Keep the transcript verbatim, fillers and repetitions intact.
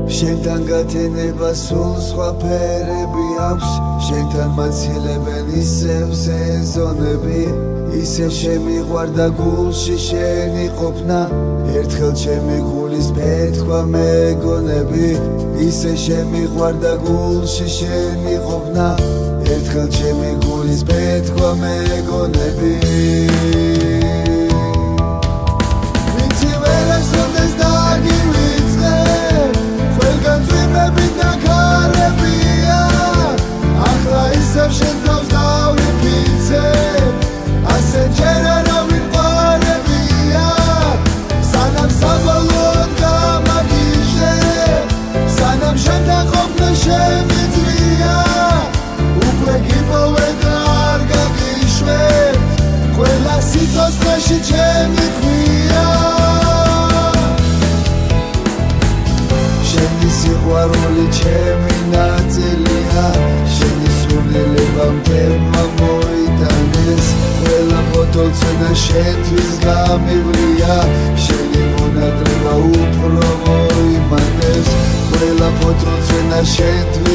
შენთან გათენება სულ სხვა ფერები აქვს შენთან მაცილებენ ისევ სეზონები ისე შემიყვარდა გულში შენი ყოფნა ერთხელ ჩემი გულის პეთქვა მეგონები ისე შემიყვარდა გულში შენი ყოფნა ერთხელ ჩემი გულის პეთქვა მეგონები ვიცი ვერასოდეს დაგივიწყე ყველგან წვიმები და ქარებია ახლა ისევ შენ თავს დავიფიცე ასე ჯერ არა ვიყარებია სანამ საბოლოოდ გამაგიჟე სანამ შენთან ყოფნა შემიძლია უკვე გიპოვე და არ გაგიშვე ყველა სიცოცხლეში ჩემი ხვია შენი სიყვარული ჩემი ნაწილია შენი სულელება მტემა მოიტანეს ყველა ფოტოცენა შენთვის გამივლია შენი მონატრება უფრო მოიმატებს ყველა ფოტოცენა შენთვის